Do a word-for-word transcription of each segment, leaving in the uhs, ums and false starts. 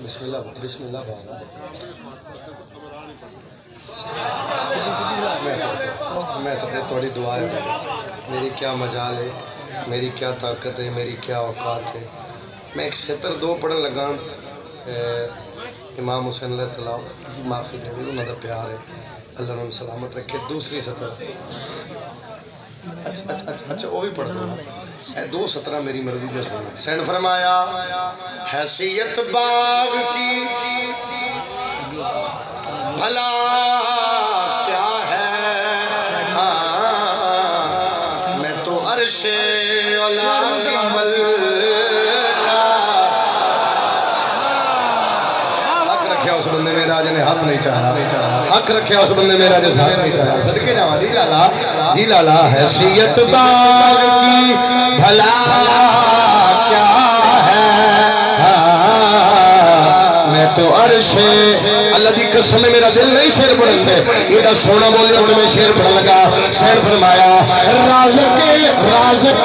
بسم اللہ بسم اللہ بابا میں سدے تھوڑی دعا ہے میری کیا مجال ہے میری کیا طاقت ہے میری کیا اوقات ہے میں ایک ستر دو پڑھن لگا امام حسین علیہ السلام معافی دے دی انہوں دا پیار ہے اللہ نے سلامت رکھے دوسری سطر اچھا اچھا اچھا وہ بھی پڑھ دوں اے دو سطرہ میری مرضی میں سننا حسین فرمایا حیثیت باغ کی بھلا کیا ہے میں تو عرش علا کی ملکہ حق رکھیا اس بندے میں راج نے ہاتھ نہیں چاہا حق رکھیا اس بندے میں راج نے ہاتھ نہیں چاہا صدقے جاوہ جی لالا جی لالا حیثیت باغ کی بھلا کیا ہے میں تو عرش اللہ دی قسم میں میرا دل نہیں شیر پڑھن سے یہ دا سونا بولے اور میں شیر پڑھن لگا شیر فرمایا رازق رازق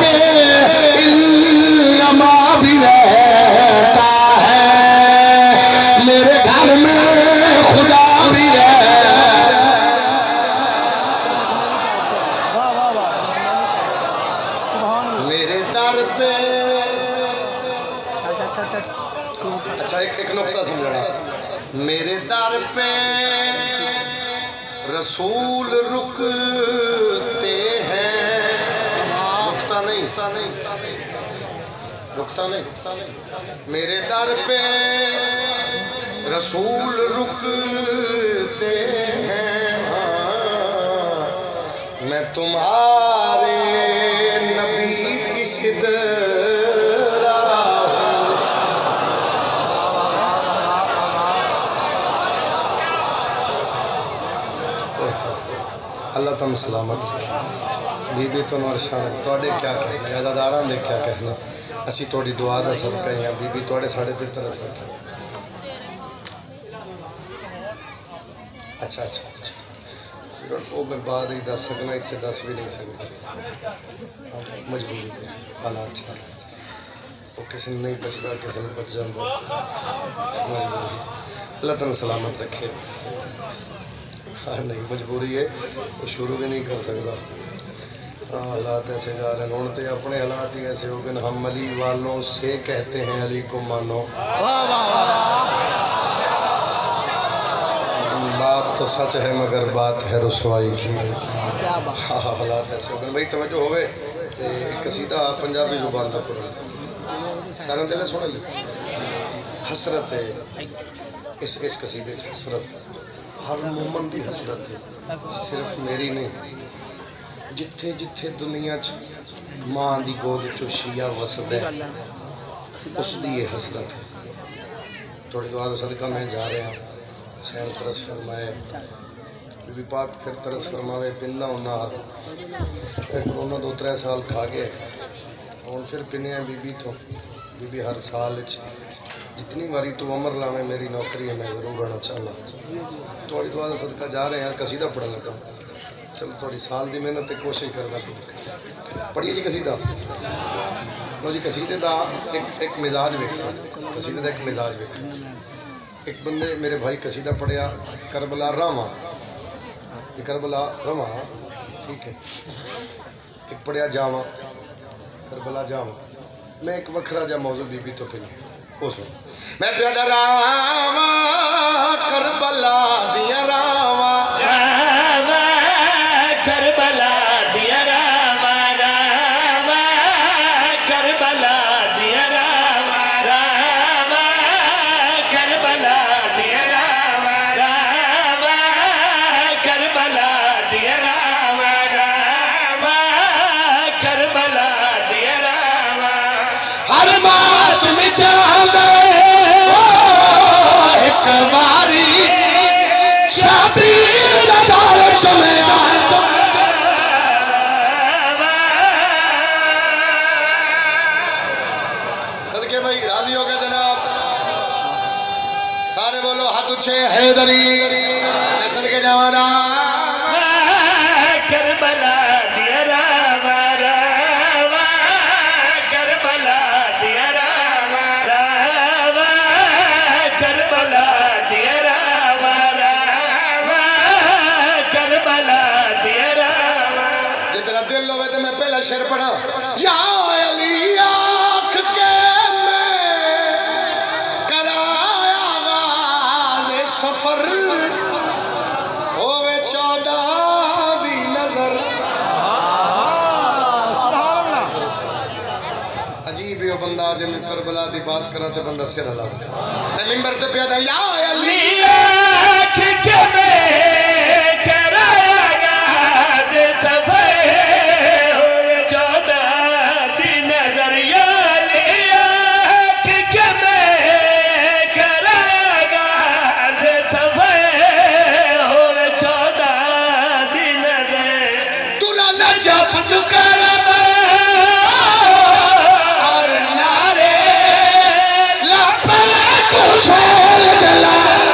علما بھی رہتا ہے میرے گھر میں خدا بھی رہتا میرے در پہ اچھا ایک نقطہ سمجھنا میرے در پہ رسول رکتے ہیں رکتا نہیں رکتا نہیں میرے در پہ رسول رکتے ہیں میں تمہارے نبی کی صدرہ اللہ تم سلامت بی بی تو نور شان توڑے کیا کہنا ہے عزاداران دے کیا کہنا اسی توڑی دعا دا صدقہ ہیں بی بی توڑے ساڑھے تے طرف رکھیں اچھا اچھا اچھا وہ میں بعد ہی دس سکنا اتنے دس بھی نہیں سکنا مجبوری پہ حالات چھا وہ کسی نے نہیں بچ رہا کسی نے بچ جاندہ مجبوری اللہ تم سلامت رکھے نہیں مجبوری ہے وہ شروع بھی نہیں کر سکتا حالات ایسے جا رہے ہیں انہوں نے اپنے حالات ہی ایسے ہو گئے ہم علی والوں سے کہتے ہیں علی کو مانو بات تو سچ ہے مگر بات ہے رسوائی کی حالات ایسے ہو گئے بھائی توجہ ہوئے ایک قصیدہ پنجابی زبان کا پڑھا سارے دلے سنے لی حسرت ہے اس اس قصیدے سے حسرت ہر مومن دی حسرت ہے صرف میری نہیں جتھے جتھے دنیا چ ماں دی گود چوشیا وسد ہے اس دی یہ حسرت ہے تھوڑی دعا دو صدقہ میں جا رہے ہیں سین ترس فرمائے بی بی پاک پھر ترس فرمائے پننا ہونا کرونا دو ترے سال کھا گئے اور پھر پنے ہیں بی بی تو بی بی ہر سال جتنی باری تو عمر لامے میری نوکری ہے میں ضرور رہنا چاہنا تھوڑی دعا دا صدقہ جا رہے ہیں قصیدہ پڑھا لگا چل تھوڑی سال دی محنت تے کوشش کرنا پڑھیے جی قصیدہ لو جی قصیدے دا ایک ایک مزاج ویکھنا قصیدے دا ایک مزاج ویکھنا ایک بندے میرے بھائی قصیدہ پڑھیا کربلا راما یہ کربلا راما ٹھیک ہے ایک پڑھیا جاما کربلا جاما میں ایک وکھرا جا موضوع بی بی تو پہلے ہو سو میں پیدا راما کربلا دیا راما کربلا دیا راما راما کربلا دیا راما راما کربلا دیا راما راما کربلا دیا راما راما کربلا دیا راما ہر بات میں چاہتا ہے ایک باری شابیر دار چمے صدقے بھائی راضی ہو گئے جناب سارے بولو ہاتھ اچھے حیدری میں صدقے جوانا کربلا دیا راما راما کربلا دیا راما راما شعر پڑھا یا علی آنکھ کے میں کرایا آغاز سفر ہوئے چودہ دی نظر عجیب ہے بندہ جن کربلا دی بات کرا تے بندہ سر ہلا میں منبر تے پیادا یا علی آنکھ کے میں کرایا آغاز سفر ہوئے چودہ دی نظر یا علی آنکھ کے میں کرایا آغاز سفر ہوئے چودہ دی نظر تُرا نجف کرم اور نارے لبیک حسین دلا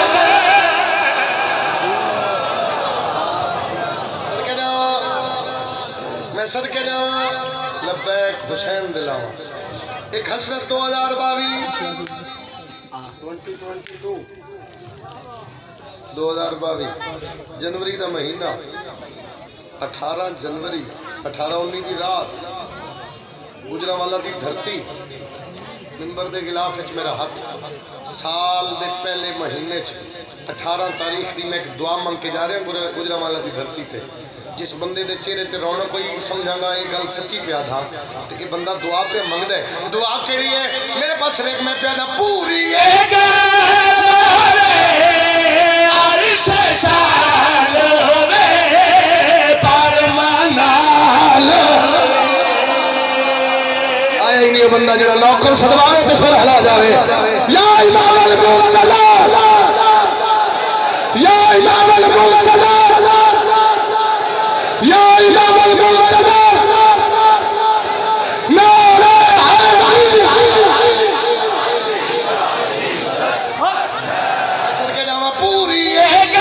صدقے جاؤں میں صدقے جاؤں لبیک حسین دلا ایک حسرت دو ہزار باوی دو ہزار باوی جنوری دا مہینہ اٹھارہ جنوری اٹھارہ انی دی رات گجرانوالہ دی دھرتی منبر دے غلاف اچ میرا ہاتھ سال دے پہلے مہینے چھ اٹھارہ تاریخ دی میں ایک دعا منگ کے جا رہے ہیں گجرانوالہ دی دھرتی تے جس بندے دے چہرے تے رونا کوئی سمجھا گا یہ گل سچی پیا تھا تو یہ بندہ دعا پہ منگ دے دعا کیڑی ہے میرے پاس ایک میں پیا تھا پوری ایک عرش سال ہوئے آیا ہی نہیں بندہ جڑا نوکر صدوانے تے سر ہلا جاوے یا امام المرتضی یا امام المرتضی یا امام المرتضی نعرہ حیدری صدقے جاواں پوری ایک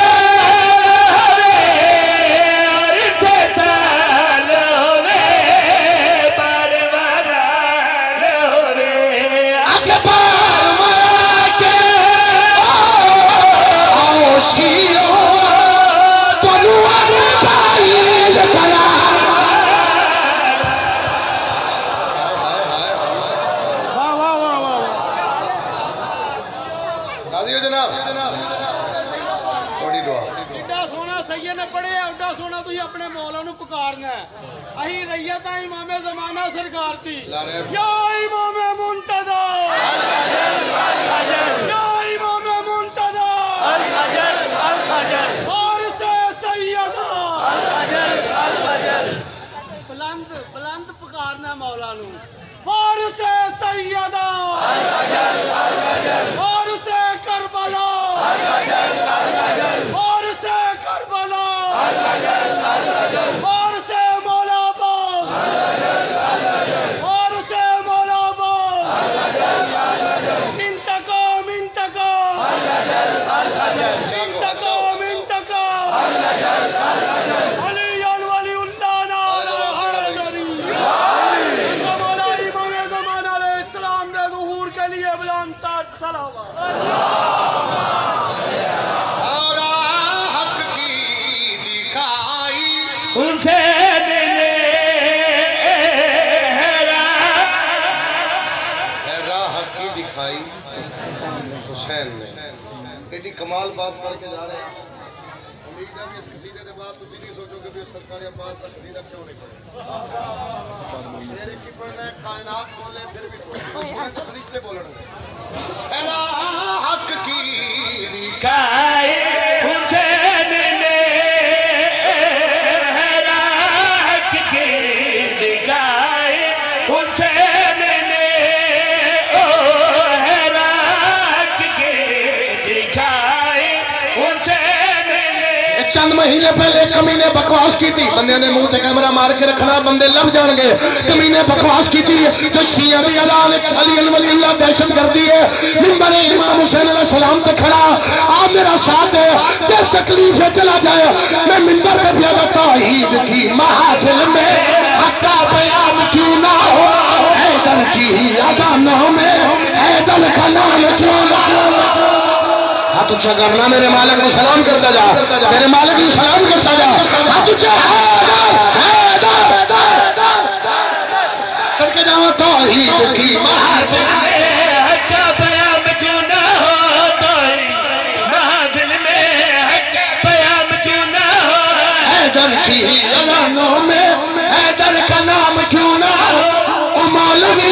اہی ریت امام زمانہ سرکار تھی یا امام منتظر یا امام منتظر وارث سیدہ بلند بلند پکارنا مولا نو وارث سیدہ وارث کربلا وارث کربلا وارث مولا باغ وارث مولا باغ انتقام انتقام انتقام انتقام علی ولی اللہ نعرہ حیدری مولا امام زمان علیہ السلام دے ظہور کے لیے بلند تر صلوات اور حق کی دکھائی حسین نے دکھائی حسین نے ایڈی کمال بات کر کے جا رہے ہیں امید ہے کہ اس قصیدے کے بعد تسی نہیں سوچو کہ اس سرکار عباس کا قصیدہ کیوں نہیں پڑھا شعر کی پڑھنا ہے کائنات بولے پھر بھی کوئی شعر تو فرشتے بولنے اے حق کی دکھائی حسین نے حق کی دکھائی حسین نے چند مہینے پہلے کمینے بکواس کی تھی بندے نے منہ تے کیمرہ مار کے رکھنا بندے لب جان گے کمینے بکواس کی تھی جو شیعہ دی اذان علی ولی اللہ دہشت گردی ہے منبر امام حسین علیہ السلام تے کھڑا آپ میرا ساتھ ہے جس تکلیف سے چلا جائے میں منبر پہ پیادا توحید کی محافل میں حق کا بیان کیوں نہ ہو حیدر کی اذانوں میں حیدر کا نام کیوں نہ ہو ہاتھ اچھا کرنا میرے مالک کو سلام کرتا جا میرے مالک کو سلام کرتا جا ہاتھ اچھا حیدر حیدر و توحید کی محافل میں حق کا بیان کیوں نہ ہو محافل میں حق کا بیان کیوں نہ ہو حیدر کی اذانوں میں حیدر کا نام کیوں نہ ہو او مولوی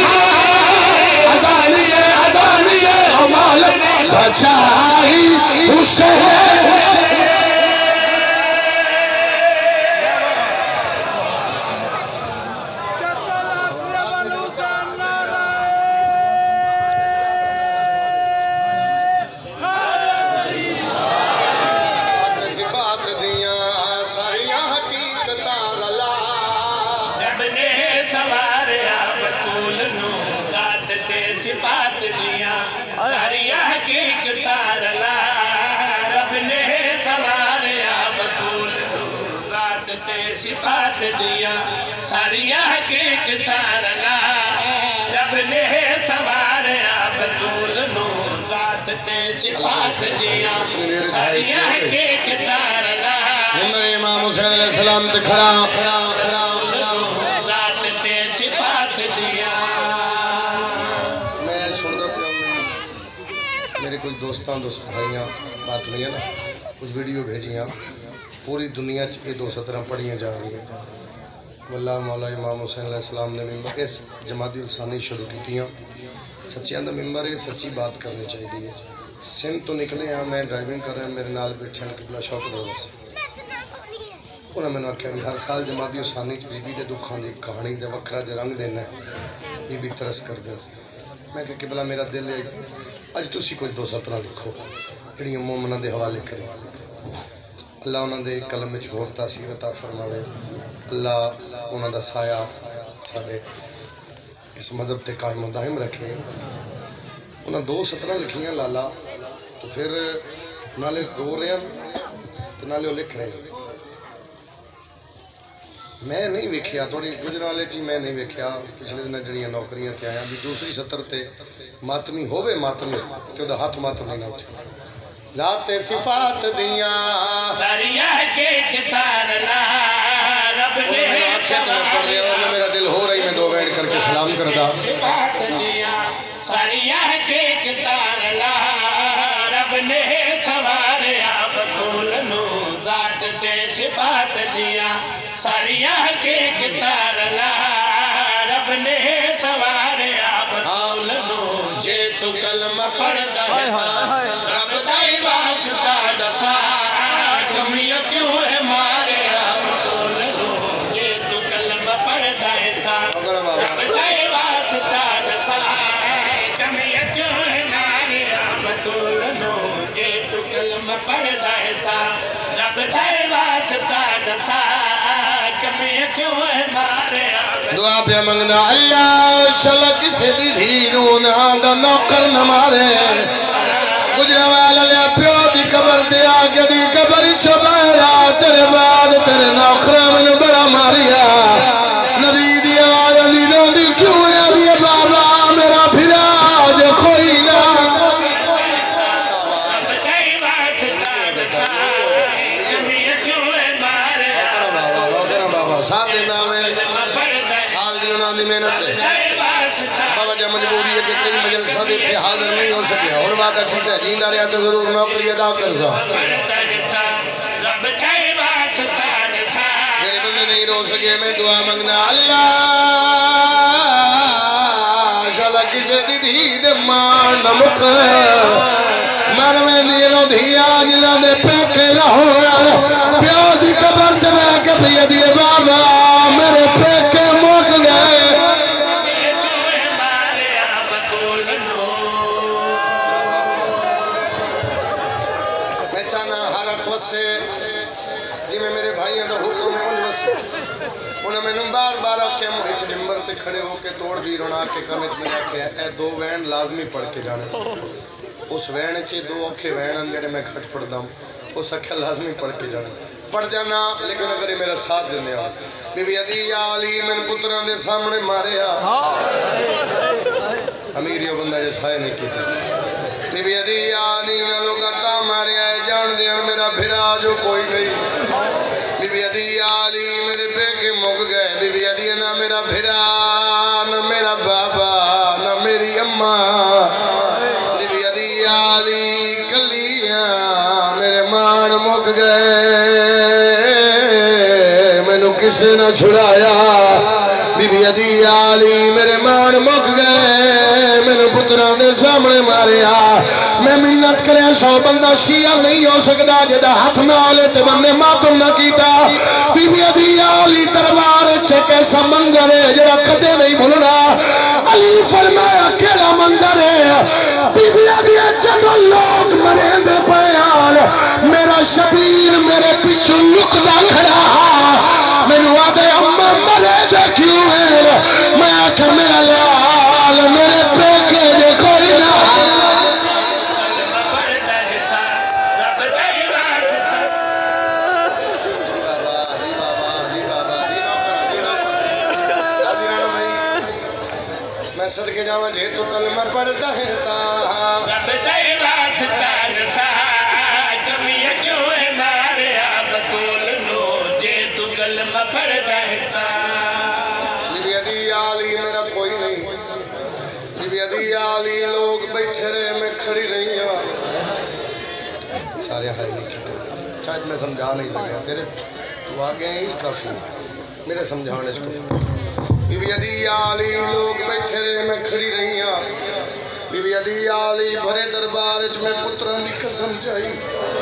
اذانیے اذانیے او مولوی بچائی حسین صفات دیا ساری حقیق تارلا رب نے سواریا بطول نو ذات تے صفات دیا ساری حقیق تارلا نمبر امام حسین علیہ السلام تے کھڑا ذات تے صفات دیا میں چھوڑنا پیا میرے کچھ دوستان دوست بھائیاں بات ہوئی ہے نا کچھ ویڈیو بھیجیاں پوری دنیا یہ دو سطرہ پڑھیاں جا رہی ہیں واللہ مولا امام حسین علیہ السلام نے ممبر اس جماعتی الثانی شروع کی تیاں سچیاں دا ممبر ہے سچی بات کرنی چاہیے سندھ تو نکلے ہیں میں ڈرائیونگ کر رہے ہیں میرے نال بیٹھے ہیں قبلہ شوق دولہ سے انہوں نے آکھا بھی ہر سال جماعتی الثانی بی بی دے دکھان دی کہانی دے وکرہ دے رنگ دینا ہے بی بی ترس کر دے میں کہ قبلہ میرا دل ہے اج تسی کوئی دو سطرہ لکھو جڑی مومنہ دے حوالے کریں اللہ انہوں نے کلم میں چھوڑ تاثیر عطا فرماوے اللہ انہوں دا سایہ ساڑے اس مذہب تے قائم و دائم رکھے انہوں دو سطرہ لکھیاں لالا تو پھر نالے رو رہے ہیں تو نالے وہ لکھ رہے ہیں میں نہیں ویکھیا تھوڑی گجرالے چی میں نہیں ویکھیا پچھلے دن جڑیاں نوکریاں تے آیا بھی دوسری سطر تے ماتمی ہووے ماتمی تے دا ہاتھ ماتمی نہ اٹھے ذات صفات دیاں ساری حقیق تارلا رب نے میرا دل ہو رہی میں دو وینڈ کر کے سلام کردہ صفات دیاں ساری حقیق تارلا رب نے سواریا بطول نو ذات تے صفات دیاں ساری حقیق تارلا رب نے سواریا بطول نو جے تو کلمہ پڑھ دہتا رب دائی واسطہ دسا کمیاں کیوں ہے مارے آپ بطول نو جے تو کلمہ پڑھ دہتا رب دائی واسطہ دسا کمیاں کیوں ہے مارے آپ بطول نو جے تو کلمہ پڑھ دہتا رب دائی واسطہ دسا کمیاں کیوں ہے مارے آپ دعا پہ منگنا اللہ شلق کسی دی دھینوں نہ نوکر نہ مارے گجرہ والا لیا پیو دی قبر تے آگے دی قبر چھبائرہ تیرے بعد تیرے نوکرہ میں نے بڑا ماریا نبی دی آواز امیدوں دی کیوں ہے ابھی بابا میرا پھرا جو کوئی نہ سال دینا میں سال دینا دی محنت ہے بابا جا مجبوری ہے کہ کئی مجلسہ دیتے حاضر نہیں ہو سکیا اور بات ہے ٹھیک ہے جیندہ رہا تو ضرور نوکری ادا کر سا جڑے بندے نہیں رو سکے میں دعا منگنا اللہ شالا کسے دی دید مان نمک مر میں نیلو دھیا جلہ دے پیکے رہو پیو دی قبر تے میں کہ بھئی دیئے بابا میرے پیکے موک گئے میں چاہنا ہر اقوت سے جی میں میرے بھائیوں دا حکم ہے ان وسط انہوں میں نمبار بارہ کے محیط نمبر تے کھڑے ہو کے توڑ بھی رونا کے کرنچ میں رکھے اے دو وین لازمی پڑھ کے جانے اس وین چی دو اوکھے وین انجڑے میں کھٹ پڑھ دام اس اکھے لازمی پڑھ کے جانے پڑھ جانا لیکن اگر یہ میرا ساتھ دینے آ بی بی عدی یا علی من پتران دے سامنے مارے آ امیریو بندہ جس ہائے نہیں کی تھی بی بی عدی یا علی نلو گتا مارے آئے جان دیا میرا بھرا جو کوئی نہیں بی بی عدی یا علی میرے پہ کے مگ گئے بی بی عدی نا میرا بھرا نا اما بیوی عدی علی کلیاں میرے مان مک گئے مینو کسے نہ چھڑایا بیوی عدی علی میرے مان مک گئے مینو پتران دے سامنے ماریا میں منت کرے سو بندہ شیعہ نہیں ہو سکتا جدا ہاتھ نہ آلے تے بندے ماتم نہ کیتا بیوی عدی علی دربار چھے کیسا منظر ہے جڑا کدے نہیں بھولنا علی فرمایا کیڑا منظر ہے بیوی عدی جدو لوگ مرے دے بیان میرا شبیر میرے پیچھو لکدا کھڑا مینو آدھے اماں مرے دے کیوں ہے میں آکھا میرا لال میرے پیکے دے کوئی نہ میں صدقے جاواں جے تو کلمہ پڑھتا ہے تا رب دے واسطہ نسا کمی کیوں ہے ماریا بطول نو جے تو کلمہ پڑھتا ہے تا بیوی عدی علی میرا کوئی نہیں بیوی عدی علی لوگ بیٹھے رہے میں کھڑی رہی ہوں سارے ہائی نہیں کھڑے شاید میں سمجھا نہیں سکیا تیرے تو آگے ہیں ہی کافی میرے سمجھانے اس کو بیوی عدی علی لوگ بیٹھے رہے میں کھڑی رہی ہوں بیوی عدی علی بھرے دربار اچ میں پتران دی قسم چاہی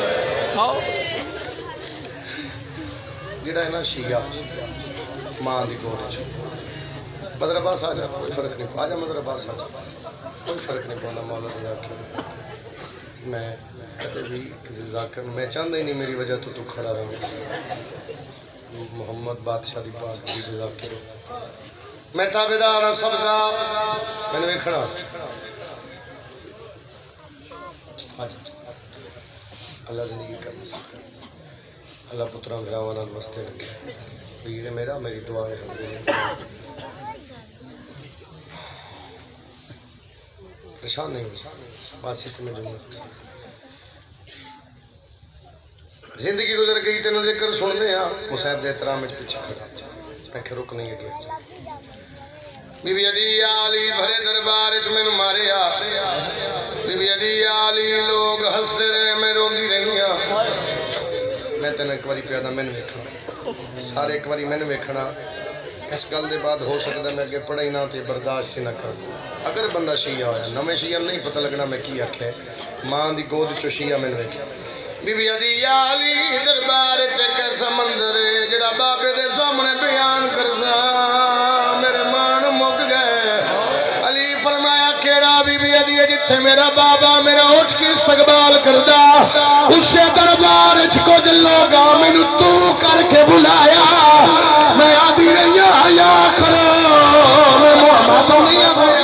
جڑا ہے نا شیعہ ماں دی گوڑ چھو مدر عباس آجا کوئی فرق نہیں آجا مدر عباس آجا کوئی فرق نہیں پانا مولا دی آکھر میں کہتے بھی کسی ذاکر میں چاندہ ہی نہیں میری وجہ تو تو کھڑا رہا محمد بادشاہ دی پاک دی ذاکر میں تابدار ہوں سب دا میں نے ویکھنا اللہ زندگی کرنا سکتا اللہ پتران گراوانا الوستے رکھے ویر میرا میری دعا ہے پریشان نہیں ہوں باسی کہ میں جمعہ زندگی گزر گئی تینوں ذکر سن دے ہاں مصیب دے احترام میں پیچھے کھڑا میں کہ رک نہیں گیا بیوی عدی علی بھرے دربار اچ میں ماریا بیوی عدی علی لوگ ہستے رہے میں روندی رہی ہوں میں تینوں ایک باری پیادا میں نے ویکھنا سارے ایک باری میں نے ویکھنا اس گل دے بعد ہو سکتا ہے میں اگے پڑھا ہی نہ تے برداشت سے نہ کر اگر بندہ شیعہ ہویا نویں شیعہ نہیں پتہ لگنا میں کی آکھے ماں دی گود چو شیعہ میں نے ویکھیا بیوی عدی علی دربار اچ کیسا منظر ہے جڑا بابے دے سامنے بیان کرسا میرے مان مک گئے علی فرمایا کیڑا بیوی عدی جتھے میرا بابا میرا اٹھ کے استقبال کردا اس سے دربار اچ کچھ لوگا مینوں تو کر کے بلایا میں آدھی رہی آیا کرو میں محمد نہیں آیا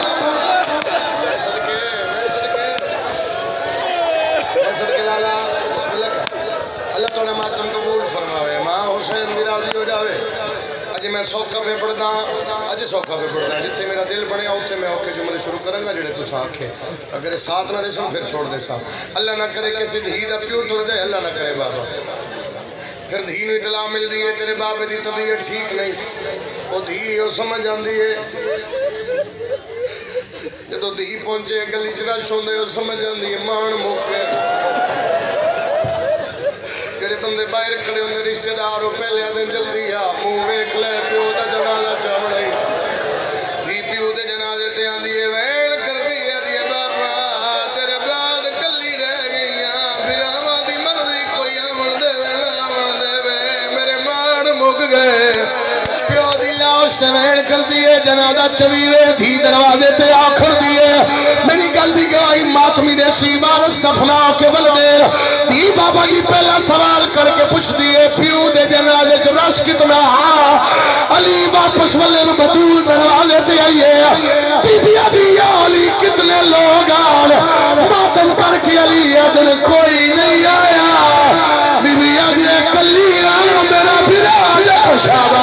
میں میں سوکھا پہ پڑھدا اج سوکھا پہ پڑھدا جتھے میرا دل بنیا اوتھے میں اوکے جملے شروع کروں گا جڑے تساں آکھے اگر ساتھ نہ دسن پھر چھوڑ دے سا اللہ نہ کرے کسی دھی دا پیو ٹر جائے اللہ نہ کرے بابا پھر دھی نو اطلاع مل دی ہے تیرے بابے دی طبیعت ٹھیک نہیں وہ دھی وہ سمجھ آندی ہے جدو دھی پہنچے گلی چ رش ہوندے وہ سمجھ آندی ہے مان مک گئے جڑے بندے باہر کھڑے ہوندے رشتہ دار وہ پہلے دن جلدی آ منہ ویکھ لے پیو دا جنازہ چاوڑائی دھی پیو دے جنازے تے آندی ہے ویل کردی ہے دی بابا تیرے بعد کلی رہ گئیاں بھراواں دی مرضی کوئی آمن دے وے نہ آمن دے وے میرے مان مک گئے پیو دی لاش تے ویل کردی ہے جنازہ چویوے دھی دروازے تے آ کھڑدی ہے میری گل دی گواہی ماتمی دے سی وارث دفنا کے ول دیر دی بابا جی پہلا سوال کر کے پوچھ دیئے پیو دے جنازے چ رش کتنا علی واپس والے بطول دروازے تے آئیے بی بی عدی علی کتنے لوگ آن ماتم کر کے علی ادن کوئی نہیں آیا بی بی عدی کلی آیا میرا بھرا جا شابہ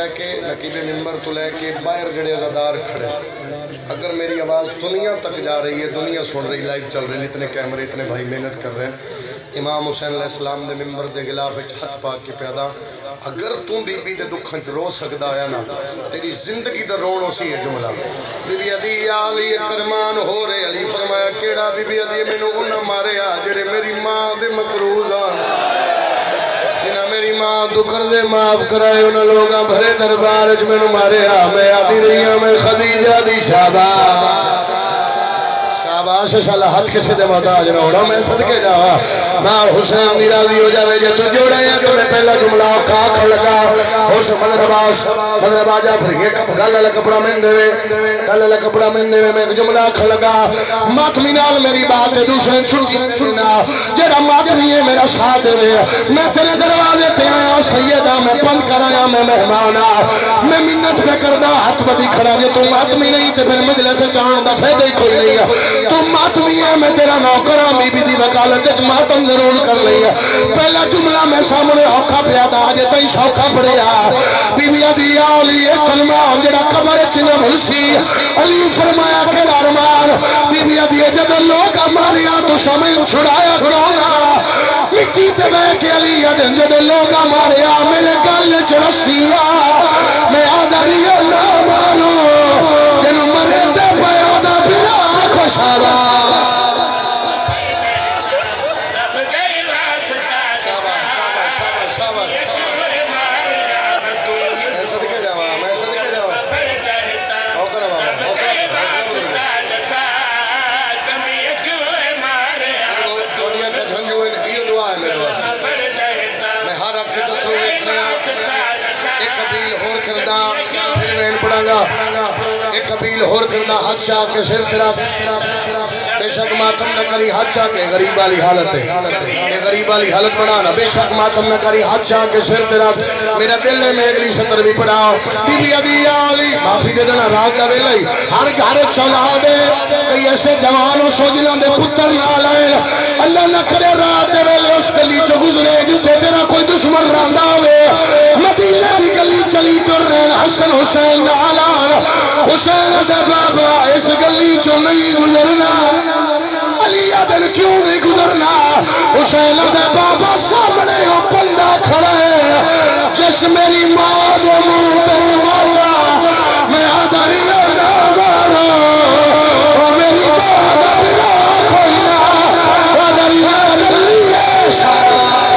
لے کے نقیب ممبر تو لے کے باہر جڑے عزادار کھڑے، اگر میری آواز دنیا تک جا رہی ہے، دنیا سن رہی، لائیو چل رہی، اتنے کیمرے، اتنے بھائی محنت کر رہے ہیں، امام حسین علیہ السلام دے ممبر دے غلاف وچ ہاتھ پاک کے پیدا، اگر تم بی بی دے دکھاں چ رو سکدا ہے نا، تیری زندگی دا رون اسی ہے جملہ۔ بی بی عدی علی کرمان ہو رہے، علی فرمایا کیڑا بی بی عدی مینوں انہاں ماریا جڑے میری ماں دے مقروض آن، جنہاں میری ماں تو قرضے معاف کرائے، انہاں لوگاں بھرے دربار وچ مینوں ماریا، میں آدھی رہی ہوں میں خدیجہ دی شاباش شاباش شالا ہاتھ کسی دے محتاج نہ ہونا، میں صدقے جاوا ماں حسین دی راضی ہو جاوے جے تو جوڑے ہیں تو میں پہلا جملہ کاکھ لگا حسین مدر عباس مدر عباس جعفر یہ گل والا کپڑا میں دے گل والا کپڑا میں دے میں ایک جملہ کھ لگا ماتمی نال میری بات ہے دوسرے چھٹی چھنا جڑا ماتمی ہے میرا ساتھ دے میں تیرے دروازے تے آیا سیدہ میں پن کر آیا میں مہمان آ میں منت پہ کردا ہاتھ بدی کھڑا جے تو ماتمی نہیں تے پھر مجلس چاہن دا فائدہ ہی کوئی نہیں ہے، تو ماتمی ہے میں تیرا نوکراں بی بی دی وکالت وچ ماتم ضرور کر لئی ہے، پہلا جملہ میں سامنے اوکھا پیا دا اجے تائیں سوکھا پڑیا بی بی عدی علی کلمہ جڑا قبر وچ نہ بھلسی، علی فرمایا کہ ارمان بی بی عدی جب لوگ ماریا تو سمجھ چھڑایا کیوں نہ مٹی تے بیٹھ کے علی ادن جب لوگ ماریا میرے گل وچ رسی میں آدری اللہ مانو جنوں مرے تے پیا دا بلا خوشالا ایک قبیل ہور کردہ ہاتھ چاہ کے سر تیرا بے شک ماتم نہ کری ہاتھ چاہ کے غریب والی حالت ہے یہ غریب والی حالت بنانا بے شک ماتم نہ کری ہاتھ چاہ کے سر تیرا میرا دل میں اگلی سطر بھی پڑھاؤ بی بی عدی علی معافی دے دینا رات دا ویلے ہر گھر چلا دے کئی ایسے جوانوں سوجنوں دے پتر نہ لائے اللہ نہ کرے رات دے ویلے اس گلی چو گزرے جتے تیرا کوئی دشمن راندہ ہوئے مدینہ دی گلی چلی ٹر رہے حسن حسین نالان حسین دے بابا اس گلی چو نہیں گزرنا علی عدن کیوں نہیں گزرنا حسین دے بابا سامنے ہو بندہ کھڑا ہے جس میری ماں دے منہ تے مواجہ میں آدھاری نہ مارو میری ماں دا بلا کوئی نہ آدھاری نہ کلیے سارا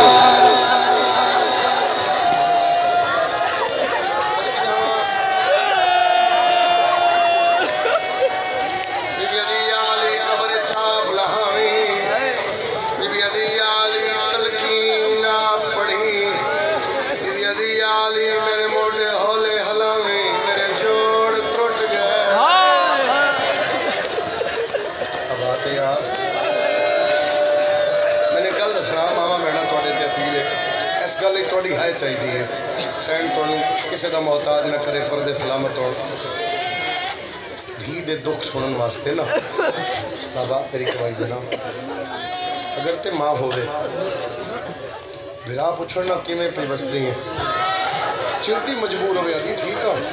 چاہیے سین تو کسی دا محتاج نہ کرے پردے سلامت ہو دھی دے دکھ سنن واسطے نا بابا میری کوائی دینا اگر تے ماں ہو دے بھرا پوچھنا کی میں پی بستری ہیں چلتی مجبور ہوئے آدھی ٹھیک ہے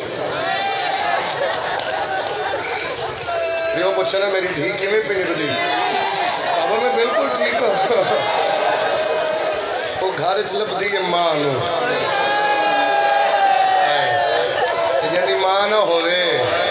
ریو پوچھنا میری دھی کی میں پی نہیں دی بابا میں بالکل ٹھیک ہوں وہ گھر چلپ دی ماں نو جیدی ماں نہ ہوئے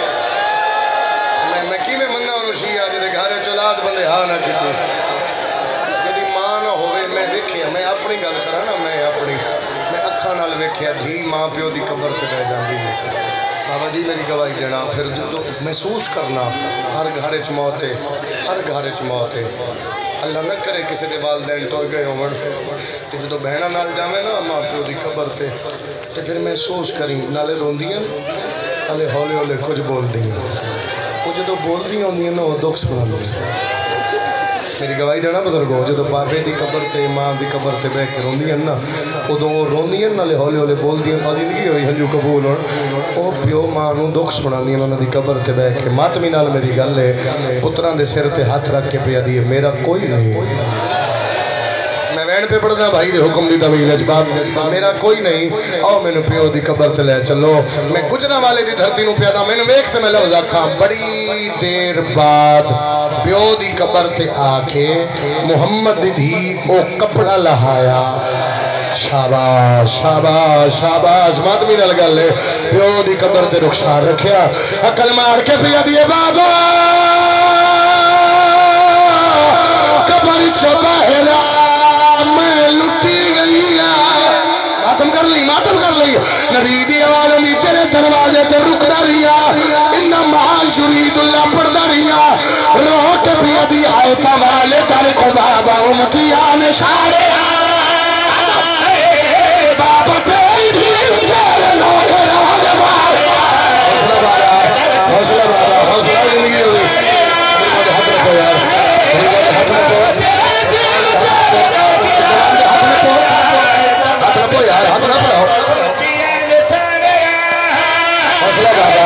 میں کی میں منگا انہوں شیعہ جیدے گھر چلات بندے ہاں نہ کیتے جیدی ماں نہ ہوئے میں ویکھیا میں اپنی گل کرا نا میں اپنی میں اکھاں نال ویکھیا دھی ماں پیو دی قبر تے بہ جاندی ہے بابا جی میری گواہی دینا پھر جو محسوس کرنا ہر گھر چ موت ہے ہر گھر چ موت ہے اللہ نہ کرے کسی دے والدین ٹوئے گئے ہون تے جدو بہنا نال جاوے نا ماں پیو دی قبر تے تے پھر محسوس کریں نالے روندیاں نالے ہولے ہولے کچھ بول دیں وہ جدو بول دی ہوندیاں نا وہ دکھ سنا میری گواہی دینا بزرگو جدو بابے دی قبر تے ماں دی قبر تے بیٹھ کے روندیاں نا ادو وہ روندیاں نالے ہولے ہولے بول دیاں زندگی ہوئی ہنجو قبول ہون او پیو ماں نو دکھ سناندیاں انہاں دی قبر تے بیٹھ کے ماتمی نال میری گل ہے پتراں دے سر تے ہاتھ رکھ کے پیا دی میرا کوئی نہیں میں وین پہ پڑھدا بھائی دے حکم دی طویل اجباب میرا کوئی نہیں آؤ میں نے پیو دی قبر تے لے چلو میں گجرا والے دی دھرتی نو پیادا میں نے ویکھ تے میں لفظ آکھاں بڑی دیر بعد پیو دی قبر تے آ کے محمد دی دھی او کپڑا لہایا شاباش شاباش شاباش ماتمی نال گل ہے پیو دی قبر تے رخسار رکھیا عقل مار کے پیا دیے بابا قبر چبہلا میں لٹی گئی ماتم کر لی ماتم کر لی نبی دی آواز میں تیرے دروازے تے رکدا رہیا انما یرید اللہ پڑھدا رہیا روح کے پیا دی آئے والے در کو بابا امتیان سارے بابا تیری تیرے لوگ راہ مارے حوصلہ بارا حوصلہ بارا حوصلہ زندگی ہوئی ہاتھ رکھو یار ہاتھ رکھو ہاتھ رکھو یار ہاتھ رکھو حوصلہ بارا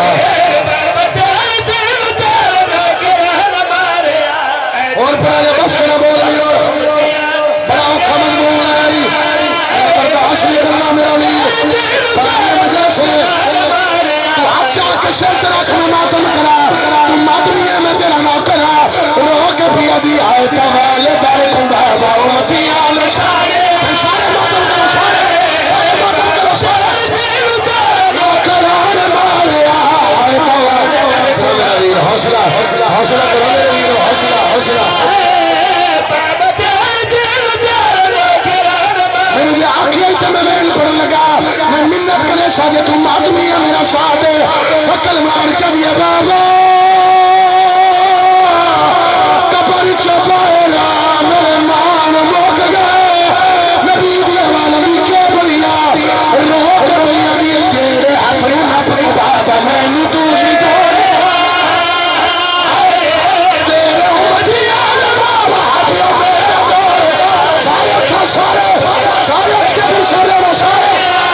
اور پرانے بس کے نہ بول بھی اور بڑا اوکھا مضمون آئی برداشت نہیں کرنا میرا ویر پرانے وجہ سے تو اچھا کشے ترک میں ماتم کرا تو ماتمی ہے میں تیرا نہ کرا روح کے پیا دی آئے توالے دار کن بابا امتی آل شارے سارے ماتم کرو سارے سارے ماتم کرو سارے نوکران مارے آئے توالے حوصلہ میرا ویر حوصلہ حوصلہ کرو میرے ویر حوصلہ حوصلہ میری آنکھیں تو میں وین پڑھ لگا میں منت کرے ساجے تم آدمی ہے میرا ساتھ عقل مار کے دیا بابا قبر چپائے میرے مان موک گئے نبی دیا والا بھی کے بڑیا روح کے بڑیا دیئے چیرے اپنی نپ کے بابا میں نو دوسری دوڑے تیرے امتی آل بابا ہاتھیوں میرے دوڑے سارے تھا سارے سارے اس کے پھر سارے وہ سارے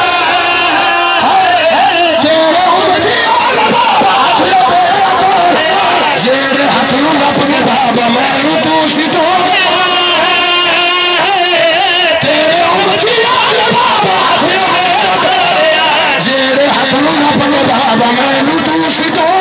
تیرے امتی آل بابا ہاتھیوں میرے دوڑے جیرے ہاتھیوں نپ کے بابا میں نو دوسری دوڑے تیرے امتی آل بابا ہاتھیوں میرے دوڑے جیرے ہاتھیوں نپ کے بابا میں نو دوسری دوڑے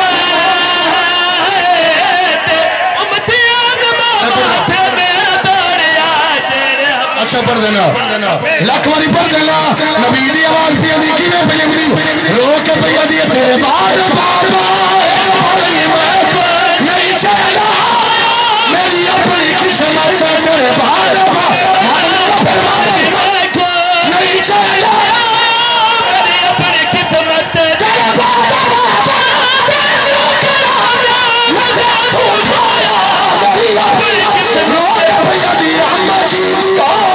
اچھا پڑھ دینا لکھ واری پڑھ دینا نبی دی آواز پیا دی کی میں پہلے دی رو کے پیا دی تیرے بعد بابا نہیں چلا میری اپنی قسمت تیرے بعد نہیں چلا میری اپنی قسمت تیرے بعد رو کے پیا دی اما جی دی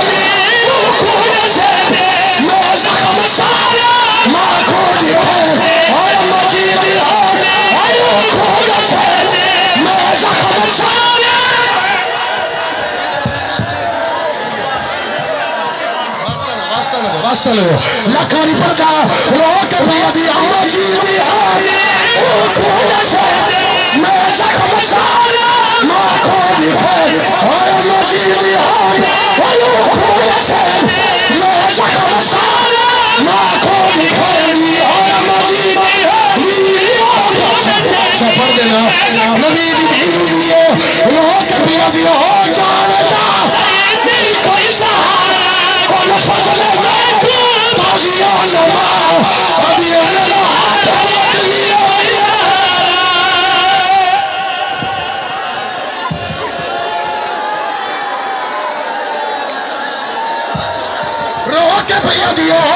لکھانی پڑھتا رو کے پیا دی اما جی دی آگے او کھوڑا سے میں زخم سارا ماں کو دکھے اور اما جی دی آگے او کھوڑا سے میں زخم سارا ماں کو دکھے اور اما جی دی آگے اچھا پڑھ دینا نبی دی دھیرو دیئے رو کے پیا دی ہو جانتا نہیں کوئی سہارا کون فضل میں تازیان لما ابھی اللہ ہاتھ بدلیا رو کے پیا دیو